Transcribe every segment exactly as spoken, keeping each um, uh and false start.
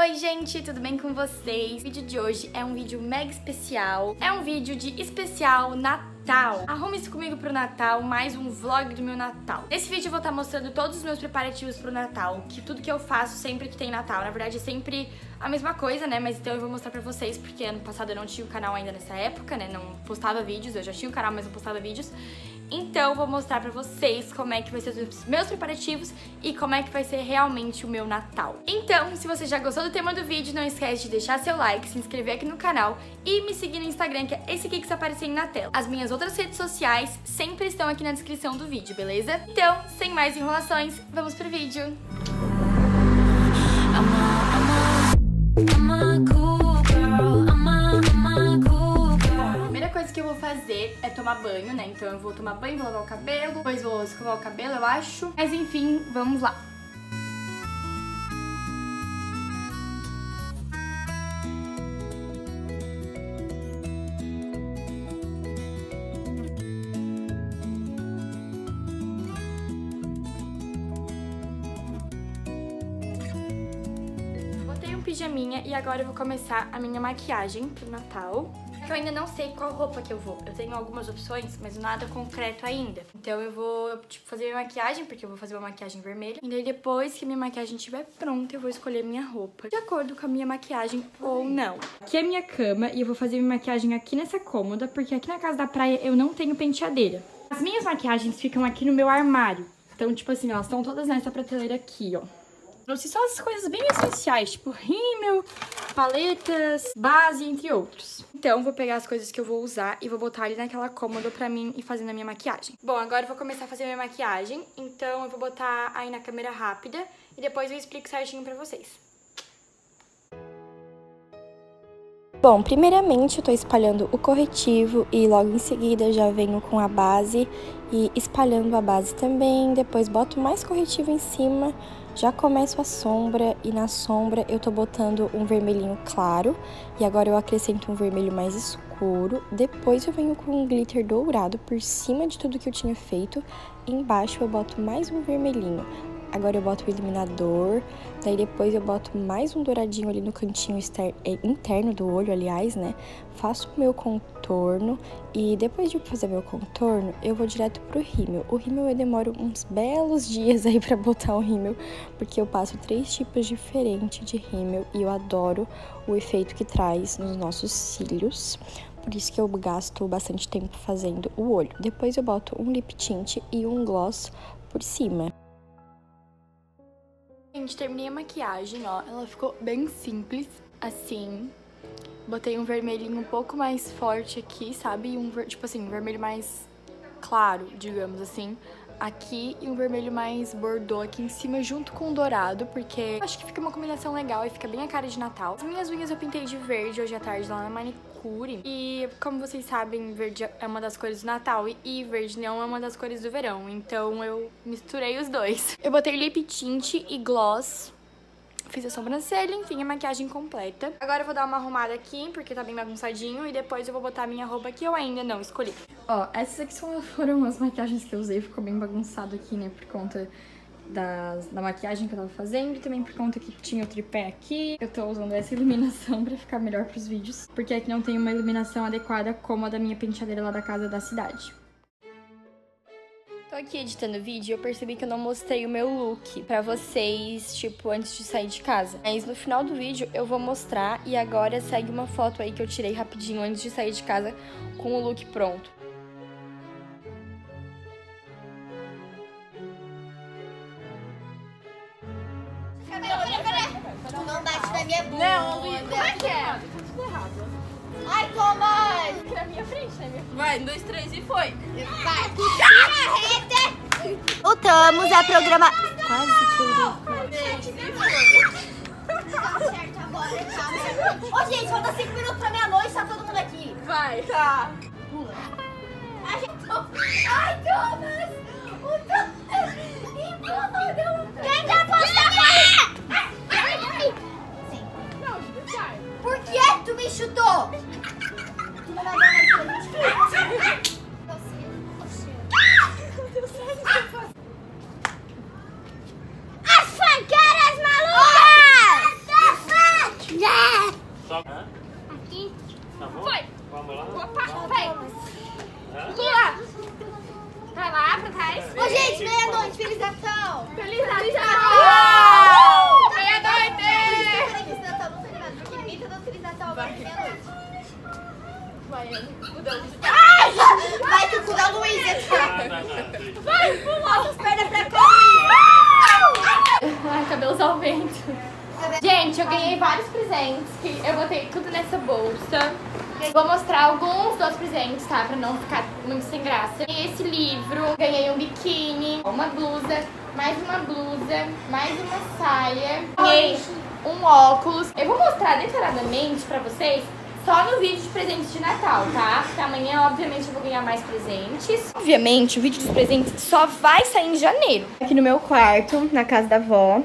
Oi gente, tudo bem com vocês? O vídeo de hoje é um vídeo mega especial, é um vídeo de especial Natal. Arrume-se comigo pro Natal, mais um vlog do meu Natal. Nesse vídeo eu vou estar mostrando todos os meus preparativos pro Natal, que tudo que eu faço sempre que tem Natal, na verdade é sempre a mesma coisa, né? Mas então eu vou mostrar pra vocês, porque ano passado eu não tinha um canal ainda nessa época, né? Não postava vídeos, eu já tinha um canal, mas não postava vídeos. Então eu vou mostrar pra vocês como é que vai ser os meus preparativos e como é que vai ser realmente o meu Natal. Então, se você já gostou do tema do vídeo, não esquece de deixar seu like, se inscrever aqui no canal e me seguir no Instagram, que é esse aqui que está aparecendo na tela. As minhas outras redes sociais sempre estão aqui na descrição do vídeo, beleza? Então, sem mais enrolações, vamos pro vídeo! Que eu vou fazer é tomar banho, né? Então eu vou tomar banho, vou lavar o cabelo, depois vou escovar o cabelo, eu acho. Mas enfim, vamos lá. Botei um pijaminha e agora eu vou começar a minha maquiagem pro Natal. Eu ainda não sei qual roupa que eu vou. Eu tenho algumas opções, mas nada concreto ainda. Então eu vou, tipo, fazer minha maquiagem, porque eu vou fazer uma maquiagem vermelha. E daí depois que minha maquiagem estiver pronta, eu vou escolher minha roupa de acordo com a minha maquiagem ou não. Aqui é a minha cama e eu vou fazer minha maquiagem aqui nessa cômoda, porque aqui na casa da praia eu não tenho penteadeira. As minhas maquiagens ficam aqui no meu armário. Então, tipo assim, elas estão todas nessa prateleira aqui, ó. Trouxe só as coisas bem essenciais, tipo rímel, paletas, base, entre outros. Então, vou pegar as coisas que eu vou usar e vou botar ali naquela cômoda pra mim ir fazendo a minha maquiagem. Bom, agora eu vou começar a fazer a minha maquiagem, então eu vou botar aí na câmera rápida e depois eu explico certinho pra vocês. Bom, primeiramente eu tô espalhando o corretivo e logo em seguida já venho com a base e espalhando a base também, depois boto mais corretivo em cima. Já começo a sombra e na sombra eu tô botando um vermelhinho claro e agora eu acrescento um vermelho mais escuro. Depois eu venho com um glitter dourado por cima de tudo que eu tinha feito. Embaixo eu boto mais um vermelhinho. Agora eu boto o iluminador, daí depois eu boto mais um douradinho ali no cantinho interno do olho, aliás, né? Faço o meu contorno e depois de fazer meu contorno, eu vou direto pro rímel. O rímel eu demoro uns belos dias aí pra botar o rímel, porque eu passo três tipos diferentes de rímel e eu adoro o efeito que traz nos nossos cílios. Por isso que eu gasto bastante tempo fazendo o olho. Depois eu boto um lip tint e um gloss por cima. Gente, terminei a maquiagem, ó, ela ficou bem simples, assim. Botei um vermelhinho um pouco mais forte aqui, sabe? E um, tipo assim, um vermelho mais claro, digamos assim, aqui e um vermelho mais bordô aqui em cima, junto com o dourado, porque acho que fica uma combinação legal e fica bem a cara de Natal. As minhas unhas eu pintei de verde hoje à tarde lá na manicure. E como vocês sabem, verde é uma das cores do Natal e verde não é uma das cores do verão, então eu misturei os dois. Eu botei lip tint e gloss, fiz a sobrancelha, enfim, a maquiagem completa. Agora eu vou dar uma arrumada aqui, porque tá bem bagunçadinho, e depois eu vou botar a minha roupa que eu ainda não escolhi. Ó, essas aqui foram as maquiagens que eu usei, ficou bem bagunçado aqui, né, por conta Das, da maquiagem que eu tava fazendo e também por conta que tinha o tripé aqui. Eu tô usando essa iluminação pra ficar melhor pros vídeos, porque aqui não tem uma iluminação adequada como a da minha penteadeira lá da casa da cidade. Tô aqui editando o vídeo e eu percebi que eu não mostrei o meu look pra vocês, tipo, antes de sair de casa. Mas no final do vídeo eu vou mostrar e agora segue uma foto aí que eu tirei rapidinho antes de sair de casa com o look pronto. Tu não bate na minha bunda. Não, Luiz, como é que é? Tá tudo errado. Ai, Thomas! Aqui na minha frente, na minha frente. Vai, um, dois, três e foi. Vai, tu tira a rede. Voltamos a programa... Quase que eu dei. Tá certo agora, tá. Ô, gente, falta cinco minutos pra meia-noite, tá todo mundo aqui. Vai. Tá. Pula. Ai, Ai Thomas! O Thomas empurrou. Quem quer postar correr? Por que tu me chutou? Tu não vai dar mais presente. As fanqueiras malucas! Aqui. Tá bom? Foi. Vamos lá? Opa, vem. Pula. Pra lá, pra trás. Ô, gente, meia-noite, Feliz Natal. Feliz Natal. Meia-noite. Feliz Natal, não tô ligado, porque ninguém tá dando Feliz Natal agora de meia-noite. Vai, o da Luísa. Vai que o cu da Luísa, tá? Vai, pula. As pernas pra cá. Ai, cabelos ao vento. Gente, eu ganhei vários presentes, que eu botei tudo nessa bolsa. Vou mostrar alguns dos presentes, tá? Pra não ficar muito sem graça. Ganhei esse livro, ganhei um biquíni, uma blusa, mais uma blusa, mais uma saia. Ganhei um óculos. Eu vou mostrar detalhadamente pra vocês só no vídeo de presentes de Natal, tá? Porque amanhã, obviamente, eu vou ganhar mais presentes. Obviamente, o vídeo dos presentes só vai sair em janeiro. Aqui no meu quarto, na casa da avó.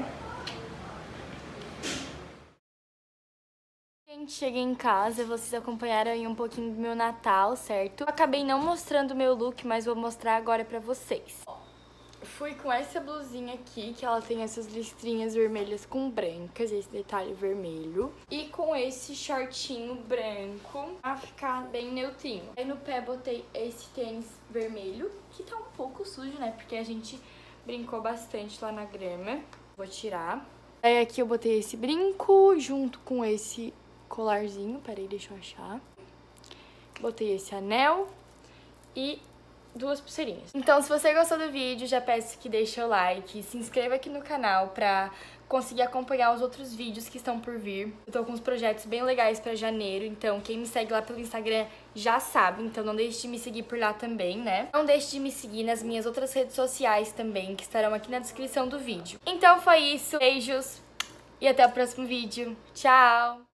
Gente, cheguei em casa, vocês acompanharam aí um pouquinho do meu Natal, certo? Eu acabei não mostrando o meu look, mas vou mostrar agora pra vocês. Fui com essa blusinha aqui, que ela tem essas listrinhas vermelhas com brancas, esse detalhe vermelho. E com esse shortinho branco, pra ficar bem neutrinho. Aí no pé botei esse tênis vermelho, que tá um pouco sujo, né? Porque a gente brincou bastante lá na grama. Vou tirar. Aí aqui eu botei esse brinco junto com esse colarzinho. Peraí, deixa eu achar. Botei esse anel e duas pulseirinhas. Então, se você gostou do vídeo, já peço que deixe o like, se inscreva aqui no canal pra conseguir acompanhar os outros vídeos que estão por vir. Eu tô com uns projetos bem legais pra janeiro, então quem me segue lá pelo Instagram já sabe, então não deixe de me seguir por lá também, né? Não deixe de me seguir nas minhas outras redes sociais também, que estarão aqui na descrição do vídeo. Então foi isso, beijos e até o próximo vídeo. Tchau!